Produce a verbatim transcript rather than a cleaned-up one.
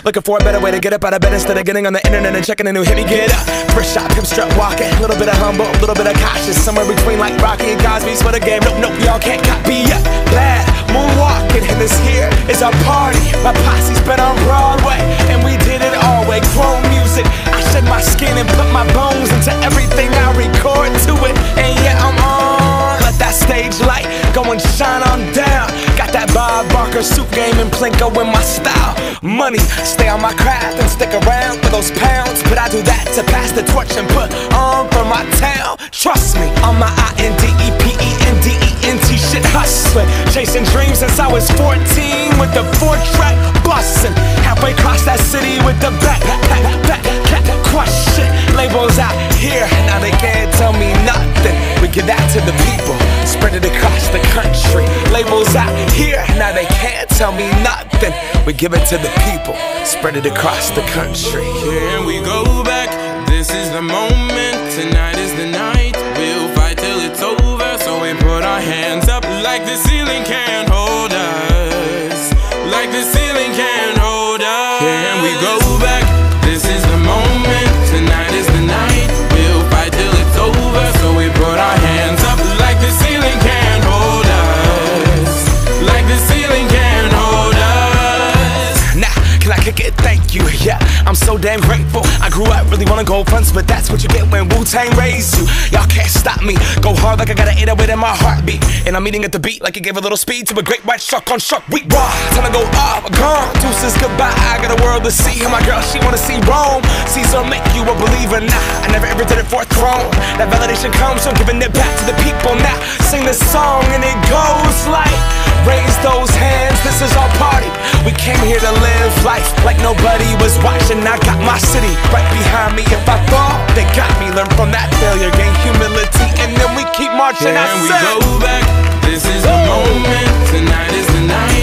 Looking for a better way to get up out of bed instead of getting on the internet and checking a new hit. Me get up, first shot, pimp strut walking. A little bit of humble, a little bit of cautious. Somewhere between like Rocky and Cosby's for the game. Nope, nope, y'all can't copy yet. Glad moonwalking, and this here is our party. My posse's been on Broadway, and we did it all way. Chrome music, I shed my skin and put my bones into everything I record to it. And yeah, I'm on. Let that stage light go and shine on down. Got that Bob Barker suit game and Plinko in my style. Money, stay on my craft and stick around for those pounds. But I do that to pass the torch and put on for my town. Trust me, on my I N D E P E N D E N T shit hustling. Chasing dreams since I was fourteen with the four track bustin'. Halfway across that city with the back, back, back, back, back, crush shit. Labels out here, now they can't tell me nothing. We give that to the people, spread it across the country. Labels out here, now they can't tell me nothing. We give it to the people, spread it across the country. Here we go back, this is the moment, tonight is the night. We'll fight till it's over, so we put our hands up like the ceiling can't hold us. Like the ceiling can't hold us. Here we go back, this is the moment, tonight is the night. We'll fight till it's over, so we put our hands up like the ceiling can't hold us. Like the ceiling can't hold us. Nah, can I kick it? Thank you, yeah, I'm so damn grateful. I grew up really wanna go fronts, but that's what you get when Wu-Tang raised you. Y'all can't stop me, go hard like I got an eight oh eight in my heartbeat. And I'm eating at the beat like it gave a little speed to a great white shark on shark week. Raw, time to go off, gone, deuces goodbye. I got a world to see, and my girl, she wanna see Rome. Caesar make you a believer, nah, I never ever did it for a throne. That validation comes from giving it back to the people. Now, sing this song and it goes like, raise those hands, this is our party. We came here to live life like nobody was watching. I got my city right behind me. If I fall, they got me. Learn from that failure, gain humility, and then we keep marching. Can we go back? This is the moment, tonight is the night.